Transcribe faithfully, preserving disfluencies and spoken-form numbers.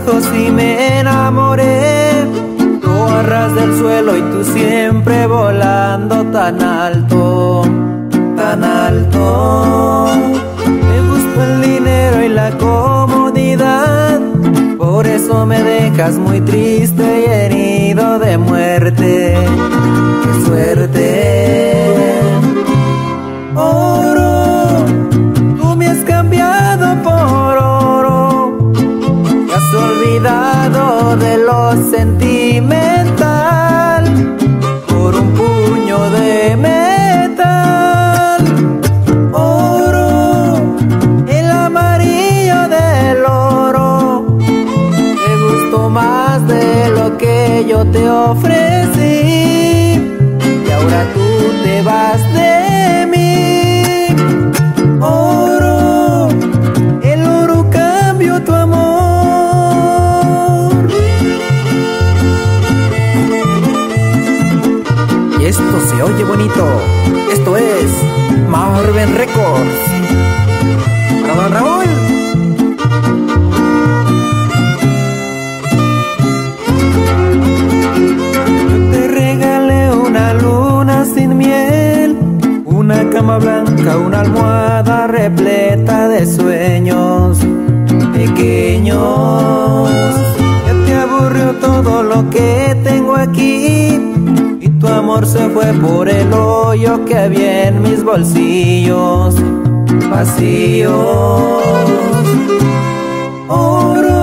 minutos y me enamoré. Tú a ras del suelo y tú siempre volando tan alto, tan alto. Me gustó el dinero y la comodidad, por eso me dejas muy triste y herido de muerte. ¡Qué suerte! Oro, tú me has cambiado por oro. Te has olvidado de lo sentimental por un puño de metal. Oro, el amarillo del oro, te gustó más de lo que yo te ofrecí, y ahora tú te vas de mí. Oro, el oro cambió tu amor. Y esto se oye bonito. Esto es Marven Records. Para don Raúl. Sin miel, una cama blanca, una almohada repleta de sueños pequeños. Ya te aburrió todo lo que tengo aquí, y tu amor se fue por el hoyo que había en mis bolsillos vacíos. Oro,